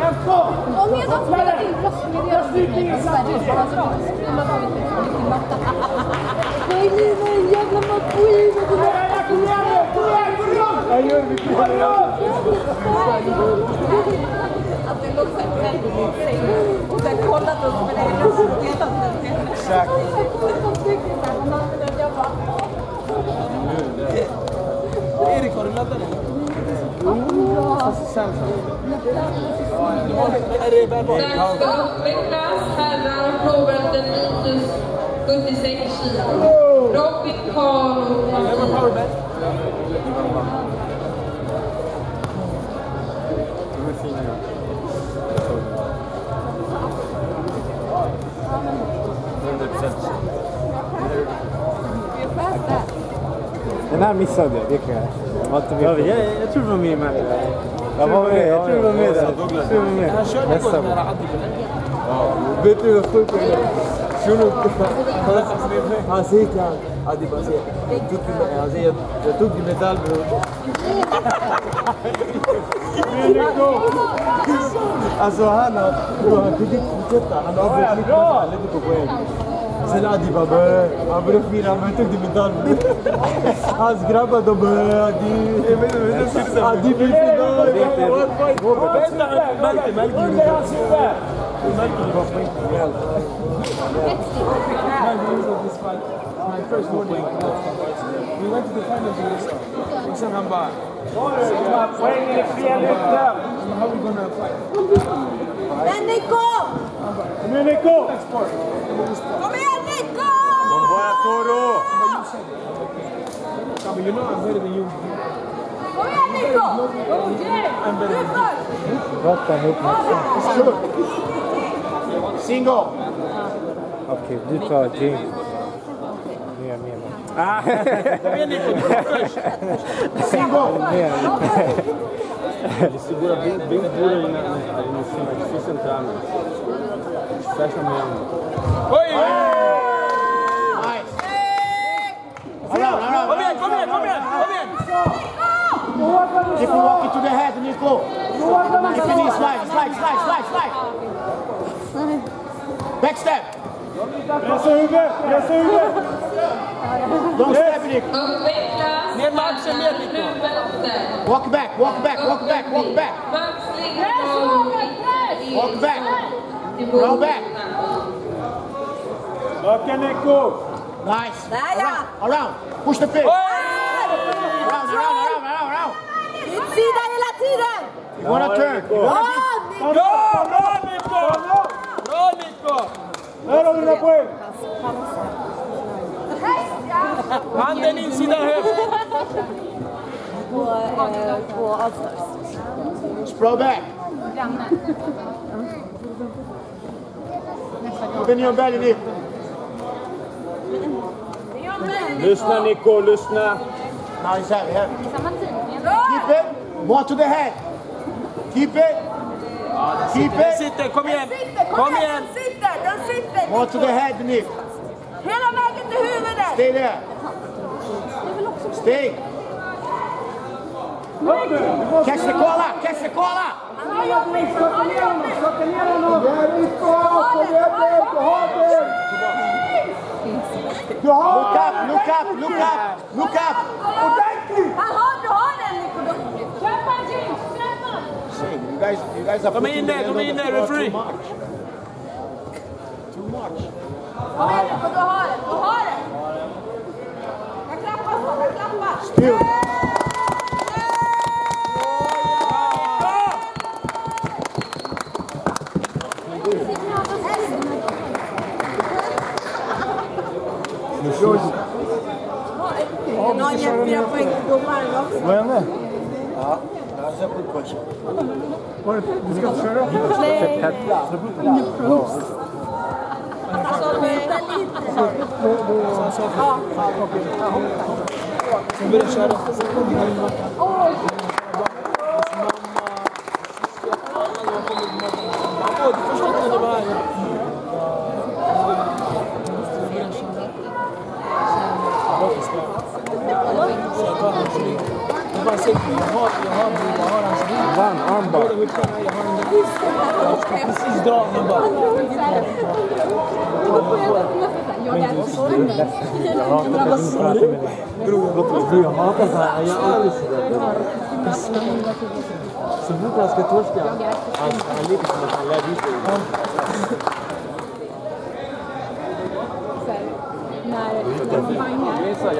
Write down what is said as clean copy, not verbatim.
Om jag har spelat in röstmeddelande i Sverige så har jag skrivit till Matta. Nej, nej, jävla maskin! Jag gör mycket. Att det låter så här och sen kollat och spelade in Exakt. Erik, har du laddat den? Växlas herrar Robert Denitus 76 kilo. Robin Karl och Den här missade jag, det kan jag. Jag tror det var med mig. Jag tror det var med där. Han körde Nästa gång gång. nära Adib. Vet du vad sjukt är? Han säger till han, Adib, han säger, jag tog din medalj, bror. Alltså han kunde inte fortsätta. Han avbröt mitt medalj, han ledde på poäng. Sen Adib han började fira, men jag tog din medalj. Hans grabbar de Adib vill fina. My first morning. We went to the final day. Sen han bara... Poängen är fel ute! How are we gonna fight? Men Nico! Kom igen Nico! Kom igen Nico! Bara Toro! You know I'm better than you. Kom igen Nico! Du först! Prata ihop med. Single! Okej, du tar James. Nu är jag med mig. Kom igen Nico, du går först! Single! Segura bem duro aí no cima, é difícil entrar, né? Fecha mesmo. Oi! Nice! Kom igen! Keep walking to the head, Nico! Keep in slide! Backstep! Pressa huvudet! Don't step, Nico! Växlas Ner med axeln, ner Nico! Walk back! Walk back! Roll back! Öka Nico! Nice! Där ja! Around! Push the pin! Around! Utsida hela tiden! You wanna turn! Bra Nico! Här har du dina poäng! Handen insida höft! På Allstars. Sprawl back! Open your belly, Nico! Lyssna Nico, lyssna! Now he's heavy. Keep it! More to the head! Keep it! Den sitter, kom igen! Den sitter! More to the head, Nick! Hela vägen till huvudet! Stay there! Stay! Catch the collar! Han har jobbigt! Look up! Du har den Nico! You guys are Come in there, referee! Too much! Kom igen Nico, du har den! Jag klappar! Still! Någon jättebra poäng till domaren också. Vad hände? Ja, that's a good question. Du ska inte köra? Alltså, vänta lite. Sen börjar köra. Du förstår inte det var jag har hans ring. Vann armbar. Jag har den Precis dra den bara. Jag är Jag hatar så här. Jag aldrig så fort han ska torska. Han ligger som att han lär ut. när man bangar.